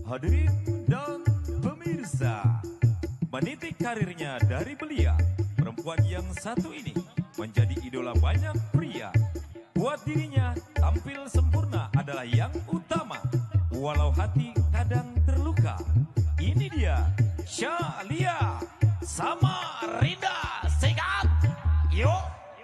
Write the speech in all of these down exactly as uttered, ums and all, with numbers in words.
Hadirin dan pemirsa, meniti karirnya dari belia, perempuan yang satu ini menjadi idola banyak pria. Buat dirinya, tampil sempurna adalah yang utama, walau hati kadang terluka. Ini dia, Syalia Samarinda. Sikat, yuk!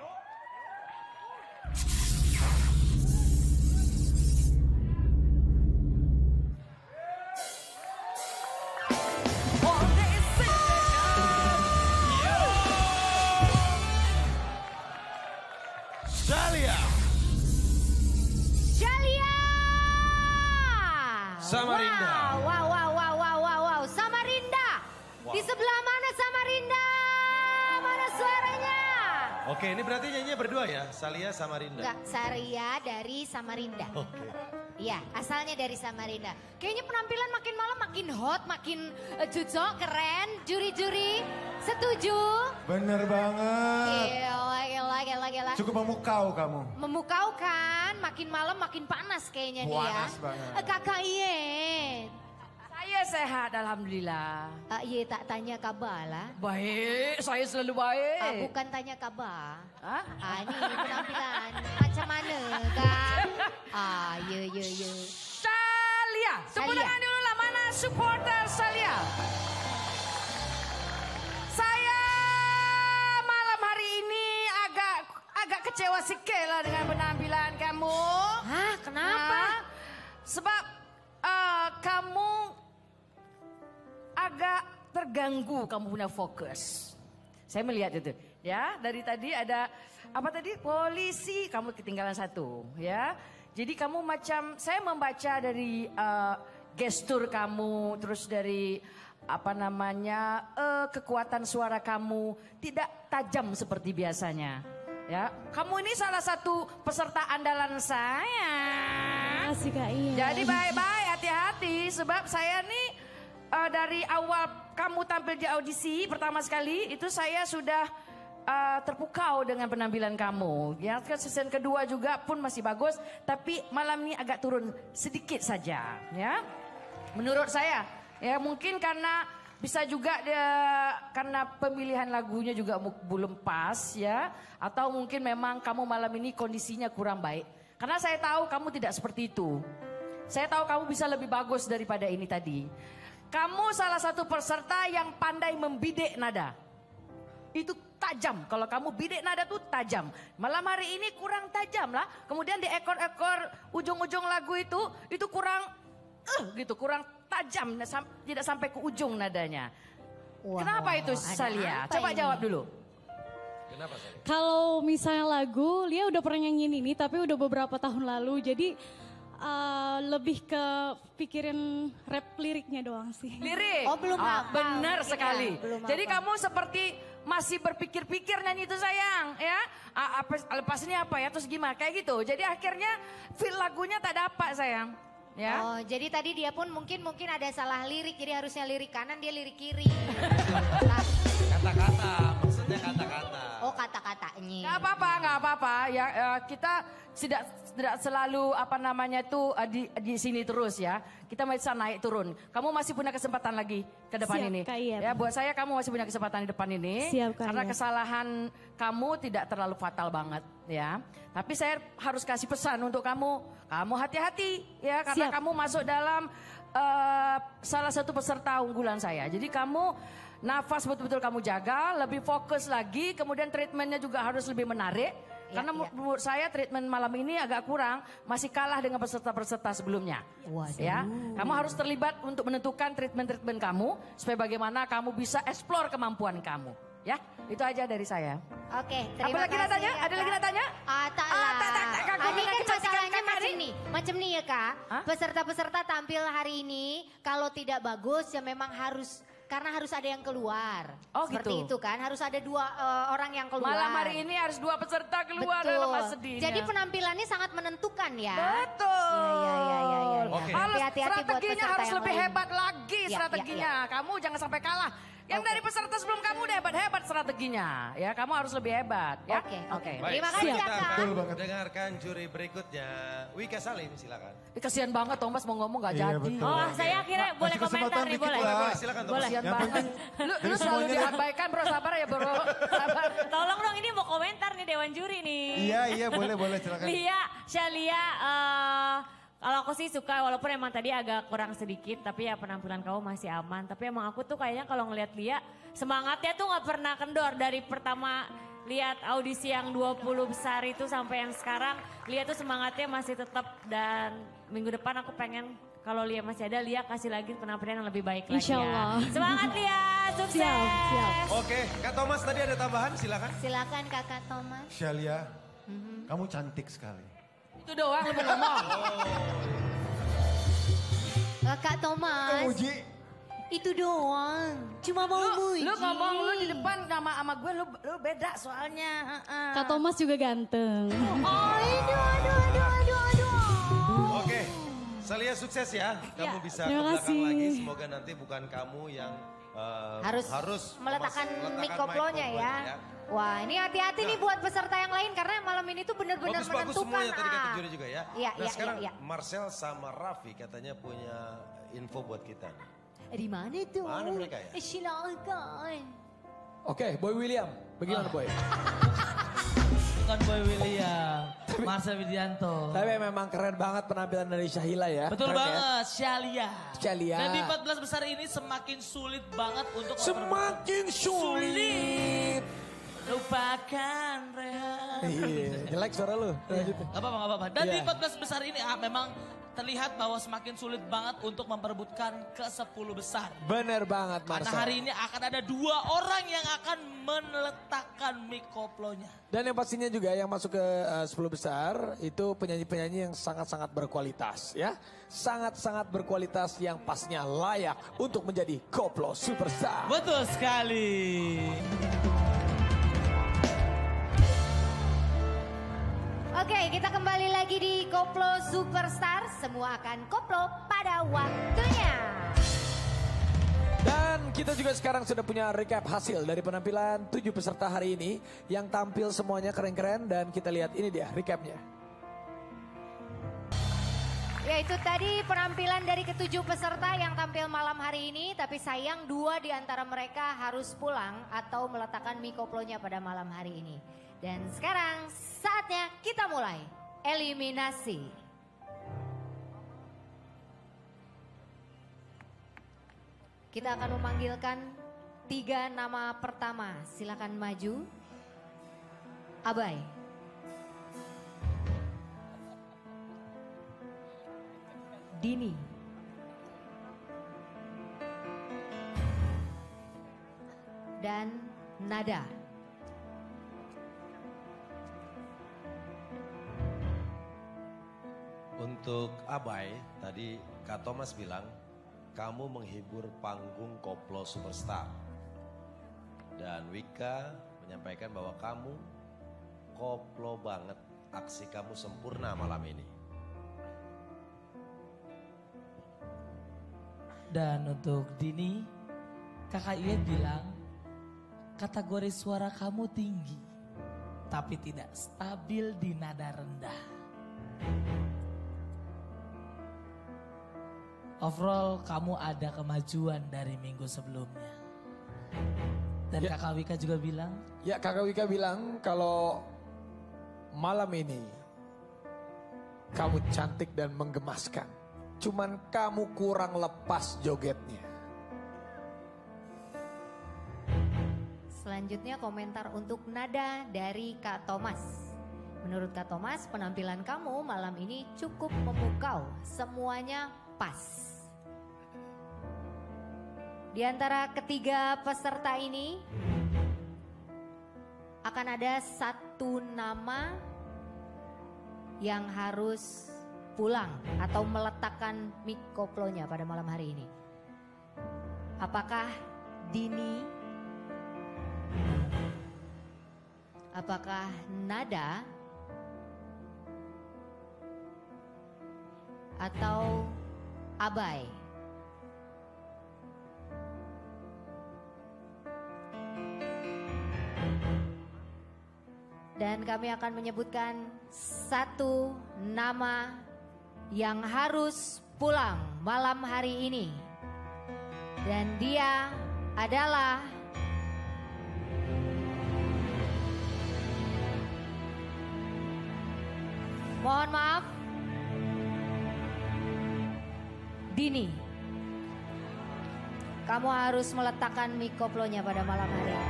Samarinda. Wow, wow, wow, wow, wow, wow. Samarinda. Wow. Di sebelah mana Samarinda? Mana suaranya? Oke, ini berarti nyanyinya berdua ya, Syalia Samarinda. Enggak, Saria dari Samarinda. Oke. Iya, asalnya dari Samarinda. Kayaknya penampilan makin malam makin hot, makin uh, cocok, keren. Juri-juri setuju? Bener banget. Gila, gila, gila, gila. Cukup memukau kamu. Memukau kan, makin malam makin panas kayaknya dia. Panas banget. Uh, kakak Iyen. Saya sehat, alhamdulillah. Uh, iya, tak tanya kabar lah. Baik, saya selalu baik. Ah, bukan tanya kabar. Hah? Ah, ini penampilan. Macam mana kan? Ah, ya, ya, ya. Syalia, tepuk Syalia. tangan dulu lah, mana supporter Syalia? Saya malam hari ini agak agak kecewa sikit lah dengan penampilan kamu. Hah, kenapa? Nah, sebab uh, kamu agak terganggu, kamu punya fokus. Saya melihat itu, ya. Dari tadi ada apa tadi? Polisi, kamu ketinggalan satu, ya. Jadi kamu macam saya membaca dari uh, gestur kamu, terus dari apa namanya uh, kekuatan suara kamu tidak tajam seperti biasanya, ya. Kamu ini salah satu peserta andalan saya. Makasih Kak Iyen. Jadi baik-baik, hati-hati, sebab saya nih uh, dari awal kamu tampil di audisi pertama sekali itu saya sudah uh, terpukau dengan penampilan kamu. Ya, season kedua juga pun masih bagus, tapi malam ini agak turun sedikit saja, ya. Menurut saya, ya mungkin karena bisa juga dia karena pemilihan lagunya juga belum pas, ya, atau mungkin memang kamu malam ini kondisinya kurang baik. Karena saya tahu kamu tidak seperti itu. Saya tahu kamu bisa lebih bagus daripada ini tadi. Kamu salah satu peserta yang pandai membidik nada. Itu tajam. Kalau kamu bidik nada tuh tajam. Malam hari ini kurang tajam lah. Kemudian di ekor-ekor ujung-ujung lagu itu, itu kurang, uh, gitu, kurang tajam. Tidak sampai ke ujung nadanya. Wah, kenapa wah, itu wah, Syalia? apa Coba ini? jawab dulu. Kenapa Syalia? Kalau misalnya lagu, Lia udah pernah nyanyiin ini tapi udah beberapa tahun lalu. Jadi uh, lebih ke pikirin rap liriknya doang sih. Lirik? Oh, belum Ah, hafal. benar Mungkin sekali. ya, belum Jadi hafal. kamu seperti masih berpikir-pikir nyanyi itu sayang, ya. Ah, apa, lepas ini apa ya, terus gimana, kayak gitu. Jadi akhirnya feel lagunya tak dapat sayang. Ya. Oh, jadi tadi dia pun mungkin mungkin ada salah lirik, jadi harusnya lirik kanan, dia lirik kiri. Nah, Kata-kata, maksudnya kata-kata. oh, kata-katanya. Gak apa-apa, gak apa-apa. Ya, eh, kita tidak tidak selalu apa namanya itu eh, di di sini terus ya. Kita bisa naik turun. Kamu masih punya kesempatan lagi ke depan Siap, ini. Kak Iyen. Ya, buat saya kamu masih punya kesempatan di depan ini. Siap, Kak Karena Iyen. kesalahan kamu tidak terlalu fatal banget ya. Tapi saya harus kasih pesan untuk kamu. Kamu hati-hati ya karena Siap. kamu masuk dalam eh, salah satu peserta unggulan saya. Jadi kamu nafas betul-betul kamu jaga, lebih fokus lagi, kemudian treatmentnya juga harus lebih menarik. Ya, Karena ya. menurut saya treatment malam ini agak kurang, masih kalah dengan peserta-peserta sebelumnya. Waduh. Ya, kamu harus terlibat untuk menentukan treatment-treatment kamu, supaya bagaimana kamu bisa explore kemampuan kamu. Ya, itu aja dari saya. Oke, terima Apa lagi kasih. natanya? ya, Ada lagi Kak. natanya? Ah, tak Ah, lah. tak, tak, tak, Kak, Ah, ini gua kan kecantikan masalahnya Kak macam Ari. nih. Macam nih ya Kak, Hah? peserta-peserta tampil hari ini kalau tidak bagus ya memang harus, karena harus ada yang keluar. Oh, Seperti gitu. itu kan, harus ada dua eh, orang yang keluar. Malam hari ini harus dua peserta keluar Betul. dalam mas sedihnya. Jadi penampilannya sangat menentukan ya. Betul. Ya, ya, ya, ya, ya. Oke. Harus Tapi hati-hati buat strateginya peserta harus yang lebih lain. hebat lagi Ya, strateginya. ya, Kamu jangan sampai kalah Yang dari peserta sebelum kamu udah hebat-hebat strateginya. Ya, kamu harus lebih hebat. Ya? Oke, oke. Baik, Terima kasih ya, kita Kak. akan Betul banget. dengarkan juri berikutnya. Wika Salim, silakan. Ih, kasihan banget Thomas mau ngomong gak Iya, jadi. betul. Oh, saya akhirnya Kasih boleh kesempatan komentar nih, dikit boleh. lah. Boleh, silakan Thomas. Kasihan Yang banget. penting Lu, dari lu selalu semuanya- diabaikan bro, sabar ya bro. Sabar. Tolong dong, ini mau komentar nih Dewan Juri nih. Iya, iya boleh, boleh silakan. Lia, Shalia, eh, kalau aku sih suka walaupun emang tadi agak kurang sedikit, tapi ya penampilan kamu masih aman. Tapi emang aku tuh kayaknya kalau ngeliat Lia, semangatnya tuh gak pernah kendor dari pertama lihat audisi yang dua puluh besar itu sampai yang sekarang. Lia tuh semangatnya masih tetap dan minggu depan aku pengen kalau Lia masih ada, Lia kasih lagi penampilan yang lebih baik lagi Insya ya. Allah. Semangat Lia, sukses. Siap, siap. Oke, Kak Thomas tadi ada tambahan, silakan. Silakan Kakak Thomas. Shalia, kamu cantik sekali. Itu doang lu mau ngomong. Kakak Thomas. Uji, Itu doang. Cuma mau Lu, muji. lu ngomong lu di depan sama sama gue lu, lu beda soalnya. heeh. Kak Thomas juga ganteng. Oh, aduh, aduh, aduh, aduh, aduh. Oke, Salia sukses ya. Kamu bisa ke terima belakang kasih. lagi. Semoga nanti bukan kamu yang eh, Harus, harus meletakkan memas- mic meletakkan koplonya mic ya. koplonya Wah, ini hati-hati nih buat peserta yang lain karena malam ini tuh benar-benar Bagus-bagus menentukan. semuanya tadi kata ah. juri juga ya. Iya, Nah iya, sekarang iya, iya. Marcel sama Raffi katanya punya info buat kita nih. Di mana tuh? Mana mereka ya? Eh, Silakan. Oke, Boy William. Bagaimana Boy? Bukan Boy William, Marcel Widianto. Tapi memang keren banget penampilan dari Syahila ya. Betul Keren ya. banget, Shalia. Shalia. Dan di empat belas besar ini semakin sulit banget untuk Semakin sulit. lupakan Rehan. Iya, jelek suara lu. Lanjut. Gak apa-apa, gak apa-apa. Dan di Iya. empat belas besar ini ah, memang terlihat bahwa semakin sulit banget untuk memperebutkan ke sepuluh besar. Bener banget Karena Marcel. hari ini akan ada dua orang yang akan meletakkan mic koplonya. Dan yang pastinya juga yang masuk ke uh, sepuluh besar itu penyanyi-penyanyi yang sangat-sangat berkualitas ya. Sangat-sangat berkualitas yang pastinya layak untuk menjadi koplo superstar. Betul sekali. Oke, kita kembali lagi di Koplo Superstar. Semua akan koplo pada waktunya. Dan kita juga sekarang sudah punya recap hasil dari penampilan tujuh peserta hari ini. Yang tampil semuanya keren-keren dan kita lihat ini dia recapnya. Ya itu tadi penampilan dari ketujuh peserta yang tampil malam hari ini. Tapi sayang dua di antara mereka harus pulang atau meletakkan mikoplonya pada malam hari ini. Dan sekarang saatnya kita mulai eliminasi. Kita akan memanggilkan tiga nama pertama. Silakan maju. Abai. Dini. Dan Nada. Untuk Abai, tadi Kak Thomas bilang, kamu menghibur panggung Koplo Superstar. Dan Wika menyampaikan bahwa kamu koplo banget, aksi kamu sempurna malam ini. Dan untuk Dini, kakak Iet bilang kategori suara kamu tinggi, tapi tidak stabil di nada rendah. Overall kamu ada kemajuan dari minggu sebelumnya. Dan Ya. kakak Wika juga bilang, Ya kakak Wika bilang kalau malam ini kamu cantik dan menggemaskan. Cuman kamu kurang lepas jogetnya. Selanjutnya komentar untuk Nada dari Kak Thomas. Menurut Kak Thomas, penampilan kamu malam ini cukup memukau. Semuanya pas. Di antara ketiga peserta ini akan ada satu nama yang harus pulang atau meletakkan mic koplonya pada malam hari ini. Apakah Dini? Apakah Nada? Atau Abai? Dan kami akan menyebutkan satu nama yang harus pulang malam hari ini. Dan dia adalah mohon maaf, Dini. Kamu harus meletakkan mic koplonya pada malam hari ini.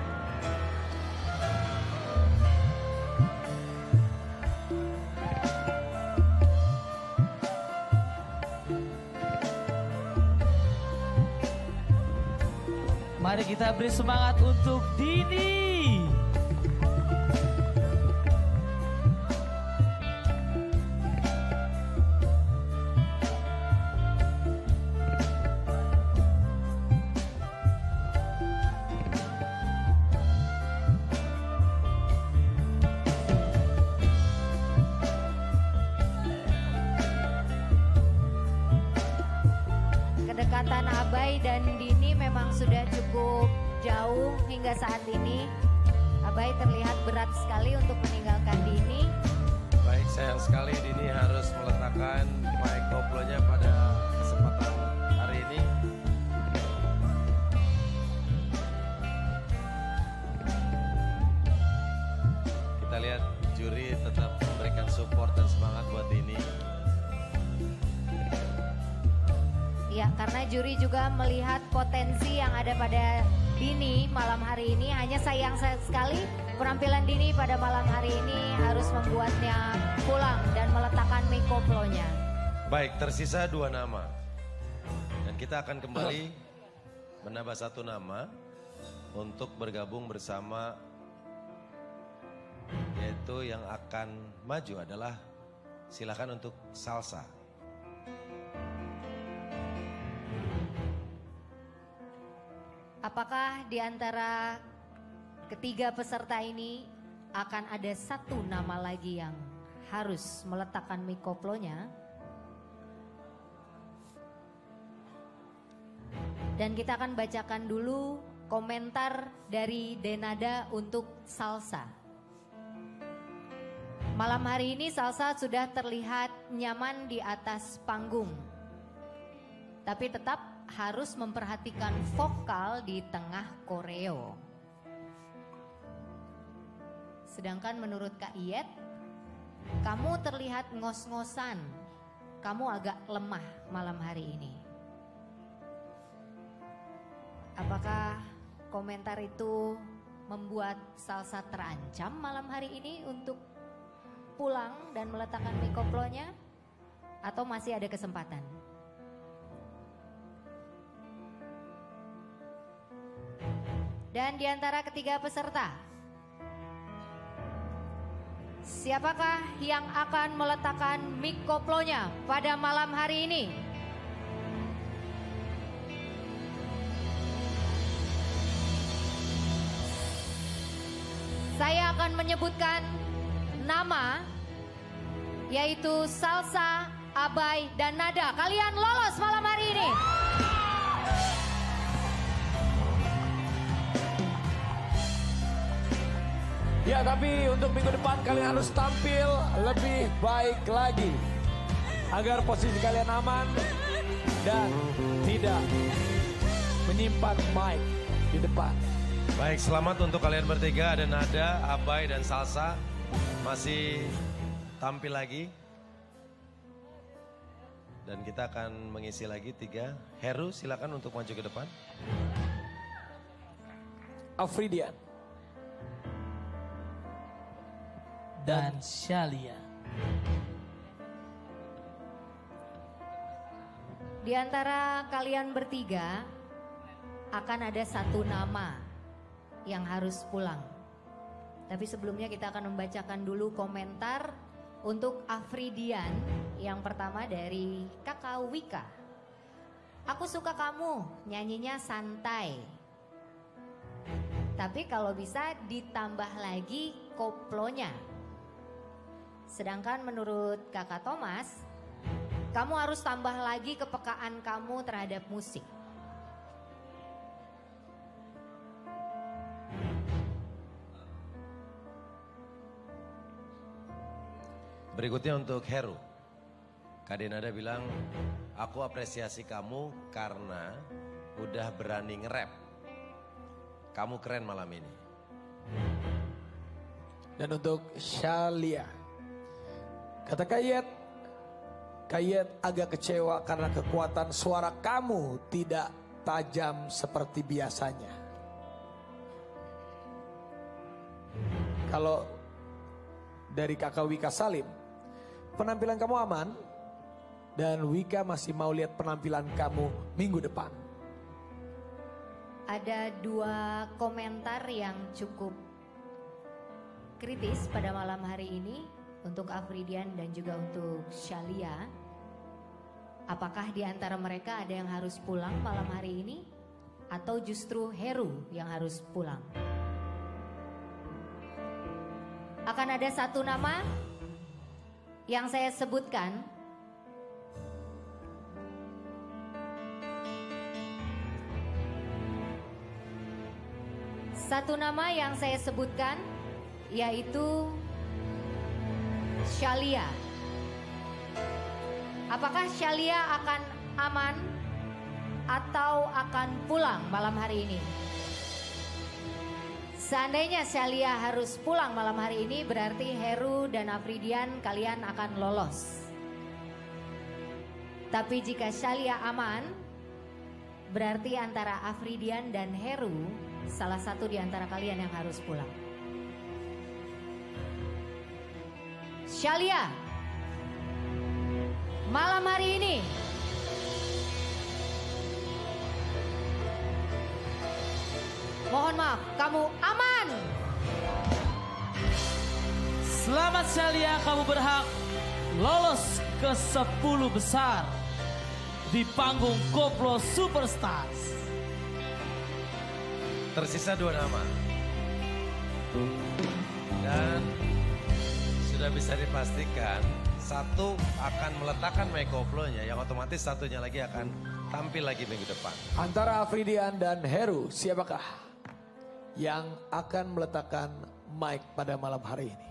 Mari kita beri semangat untuk Dini. Kedekatan Abai dan Dini memang sudah cukup jauh hingga saat ini. Abai terlihat berat sekali untuk meninggalkan Dini. Baik, sayang sekali Dini harus meletakkan mic koplonya pada kesempatan hari ini. Kita lihat juri tetap memberikan support dan semangat buat Dini. Ya, karena juri juga melihat potensi yang ada pada Dini malam hari ini. Hanya sayang sekali penampilan Dini pada malam hari ini harus membuatnya pulang dan meletakkan mic koplonya. Baik, tersisa dua nama. Dan kita akan kembali menambah satu nama untuk bergabung bersama, yaitu yang akan maju adalah silakan untuk Salsa. Apakah di antara ketiga peserta ini akan ada satu nama lagi yang harus meletakkan mic koplonya? Dan kita akan bacakan dulu komentar dari Denada untuk Salsa. Malam hari ini Salsa sudah terlihat nyaman di atas panggung. Tapi tetap harus memperhatikan vokal di tengah koreo. Sedangkan menurut Kak Iyet, kamu terlihat ngos-ngosan. Kamu agak lemah malam hari ini. Apakah komentar itu membuat Salsa terancam malam hari ini untuk pulang dan meletakkan mic koplonya? Atau masih ada kesempatan? Dan di antara ketiga peserta, siapakah yang akan meletakkan mic koplonya pada malam hari ini? Saya akan menyebutkan nama, yaitu Salsa, Abai, dan Nada. Kalian lolos malam hari ini. Ya, tapi untuk minggu depan kalian harus tampil lebih baik lagi. Agar posisi kalian aman dan tidak menyimpan mic di depan. Baik, selamat untuk kalian bertiga. Ada Nada, Abai, dan Salsa. Masih tampil lagi. Dan kita akan mengisi lagi tiga. Heru, silakan untuk maju ke depan. Afridian. Dan Shalia. Di antara kalian bertiga akan ada satu nama yang harus pulang. Tapi sebelumnya kita akan membacakan dulu komentar untuk Afridian. Yang pertama dari Kakak Wika. Aku suka kamu, nyanyinya santai. Tapi kalau bisa ditambah lagi koplonya. Sedangkan menurut Kakak Thomas, kamu harus tambah lagi kepekaan kamu terhadap musik. Berikutnya untuk Heru. Kak Denada bilang, aku apresiasi kamu karena udah berani nge-rap. Kamu keren malam ini. Dan untuk Shalia. Kata Kayet, Kayet agak kecewa karena kekuatan suara kamu tidak tajam seperti biasanya. Kalau dari kakak Wika Salim, penampilan kamu aman dan Wika masih mau lihat penampilan kamu minggu depan. Ada dua komentar yang cukup kritis pada malam hari ini untuk Afridian dan juga untuk Shalia. Apakah di antara mereka ada yang harus pulang malam hari ini atau justru Heru yang harus pulang? Akan ada satu nama yang saya sebutkan. Satu nama yang saya sebutkan yaitu Shalia. Apakah Shalia akan aman atau akan pulang malam hari ini? Seandainya Shalia harus pulang malam hari ini, berarti Heru dan Afridian kalian akan lolos. Tapi jika Shalia aman, berarti antara Afridian dan Heru salah satu di antara kalian yang harus pulang. Shalia, malam hari ini mohon maaf, kamu aman. Selamat Shalia, kamu berhak lolos ke sepuluh besar di panggung Koplo Superstars. Tersisa dua nama. Dan sudah bisa dipastikan satu akan meletakkan mic koplonya, yang otomatis satunya lagi akan tampil lagi minggu depan. Antara Afridian dan Heru, siapakah yang akan meletakkan mic pada malam hari ini?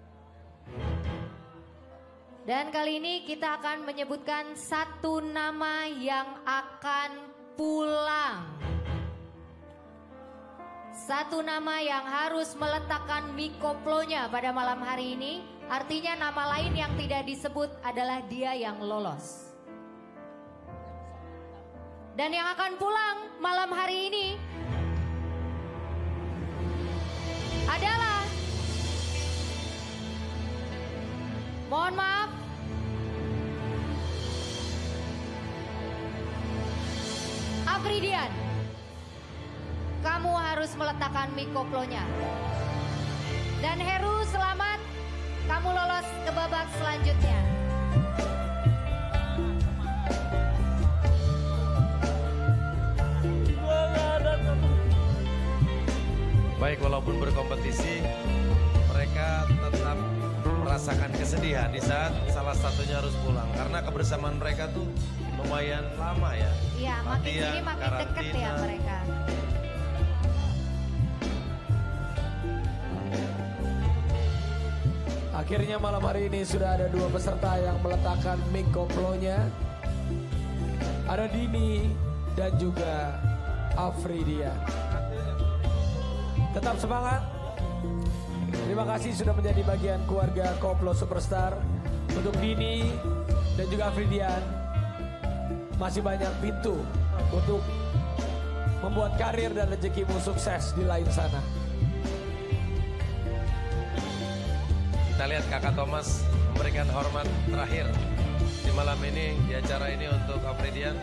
Dan kali ini kita akan menyebutkan satu nama yang akan pulang. Satu nama yang harus meletakkan mikoplonya pada malam hari ini. Artinya nama lain yang tidak disebut adalah dia yang lolos. Dan yang akan pulang malam hari ini adalah, mohon maaf, Afridian. Kamu harus meletakkan mikoplonya. Dan Heru, selamat, kamu lolos ke babak selanjutnya. Baik, walaupun berkompetisi, mereka tetap merasakan kesedihan di saat salah satunya harus pulang. Karena kebersamaan mereka tuh lumayan lama ya. Iya, makin Latihan, sini makin dekat ya karantina. mereka. Akhirnya malam hari ini sudah ada dua peserta yang meletakkan mic koplonya. Ada Dini dan juga Afridia. Tetap semangat. Terima kasih sudah menjadi bagian keluarga Koplo Superstar. Untuk Dini dan juga Afridian, masih banyak pintu untuk membuat karir dan rezekimu sukses di lain sana. Kita lihat Kakak Thomas memberikan hormat terakhir di malam ini, di acara ini untuk Afridian.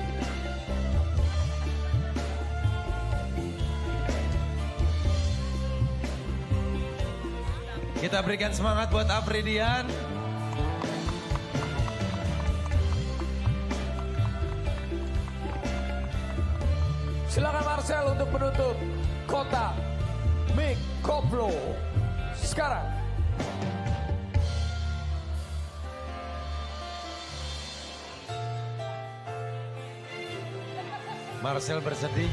Kita berikan semangat buat Afridian. Silakan Marcel untuk menutup kotak mic koplo sekarang. Marcel bersedih.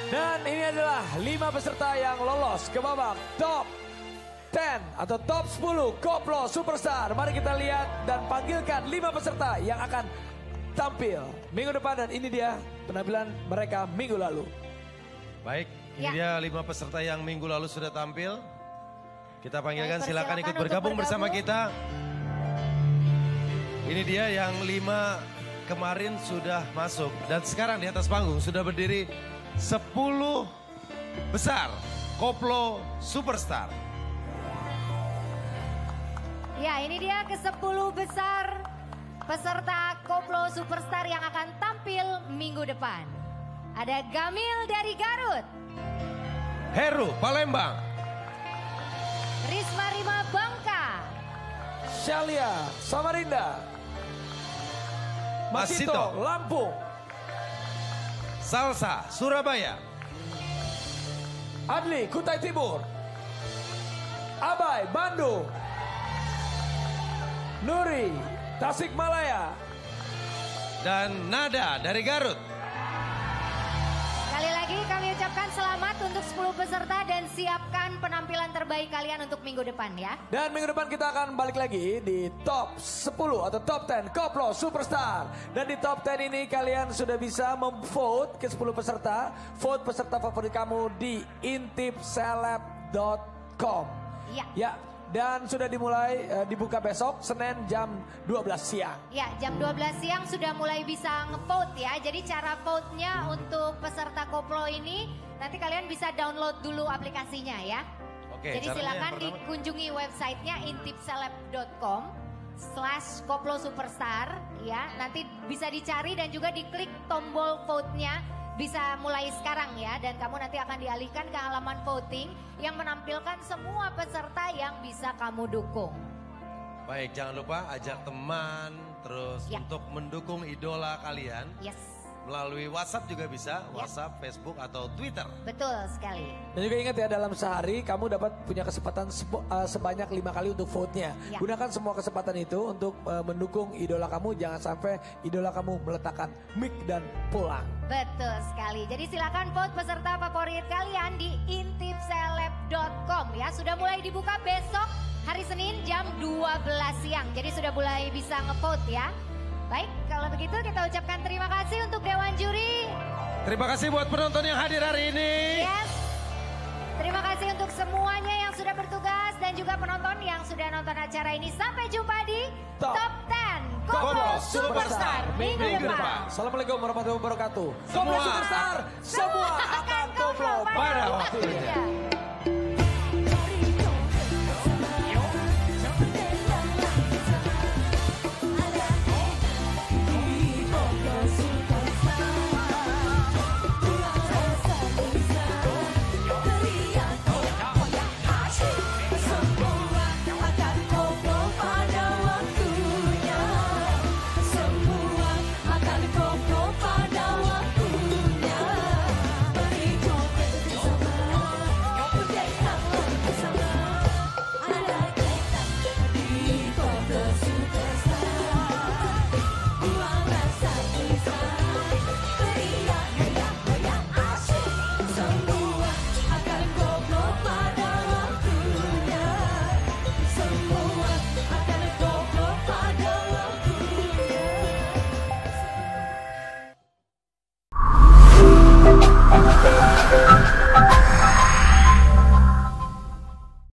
Dan ini adalah lima peserta yang lolos ke babak top sepuluh atau top sepuluh Koplo Superstar. Mari kita lihat dan panggilkan lima peserta yang akan tampil minggu depan. Dan ini dia penampilan mereka minggu lalu. Baik, ini Ya. dia lima peserta yang minggu lalu sudah tampil. Kita panggilkan, Baik, silakan ikut persilakan bergabung, untuk bersama bergabung. kita. Ini dia yang lima kemarin sudah masuk. Dan sekarang di atas panggung sudah berdiri sepuluh besar Koplo Superstar. Ya, ini dia ke sepuluh besar peserta Koplo Superstar yang akan tampil minggu depan. Ada Gamil dari Garut, Heru Palembang, Risma Rima Bangka, Shalia Samarinda, Masito Masito. Lampung, Salsa Surabaya, Adli Kutai Timur, Abai Bandung, Nuri Tasikmalaya. dan Nada dari Garut. Sekali lagi kami ucapkan selamat untuk sepuluh peserta dan siapkan penampilan terbaik kalian untuk minggu depan ya. Dan minggu depan kita akan balik lagi di top sepuluh atau top sepuluh Koplo Superstar. Dan di top sepuluh ini kalian sudah bisa memvote ke sepuluh peserta. Vote peserta favorit kamu di intip seleb dot com. Ya. Ya, dan sudah dimulai eh, dibuka besok Senin jam dua belas siang. Ya, jam dua belas siang sudah mulai bisa ngevote ya. Jadi cara vote-nya untuk peserta Koplo ini nanti kalian bisa download dulu aplikasinya ya. Oke, Jadi caranya silakan yang pertama- dikunjungi websitenya intip seleb dot com slash Koplo Superstar ya. Nanti bisa dicari dan juga diklik tombol vote-nya. Bisa mulai sekarang ya, dan kamu nanti akan dialihkan ke halaman voting yang menampilkan semua peserta yang bisa kamu dukung. Baik, jangan lupa ajak teman, terus Ya. untuk mendukung idola kalian Yes, melalui WhatsApp juga bisa, WhatsApp, Facebook atau Twitter. betul sekali. Dan juga ingat ya, dalam sehari kamu dapat punya kesempatan sepo- eh, sebanyak lima kali untuk vote-nya. Ya. Gunakan semua kesempatan itu untuk eh, mendukung idola kamu. Jangan sampai idola kamu meletakkan mic dan pulang. Betul sekali. Jadi silakan vote peserta favorit kalian di intip seleb dot com ya. Sudah mulai dibuka besok hari Senin jam dua belas siang. Jadi sudah mulai bisa ngevote ya. Baik, kalau begitu kita ucapkan terima kasih untuk Dewan Juri. Terima kasih buat penonton yang hadir hari ini. Yes. Terima kasih untuk semuanya yang sudah bertugas dan juga penonton yang sudah nonton acara ini. Sampai jumpa di Top Top sepuluh Koplo Koplo Superstar Superstar minggu minggu depan. depan. Assalamualaikum warahmatullahi wabarakatuh. Semua Koplo Superstar, semua akan koplo pada waktunya. waktunya.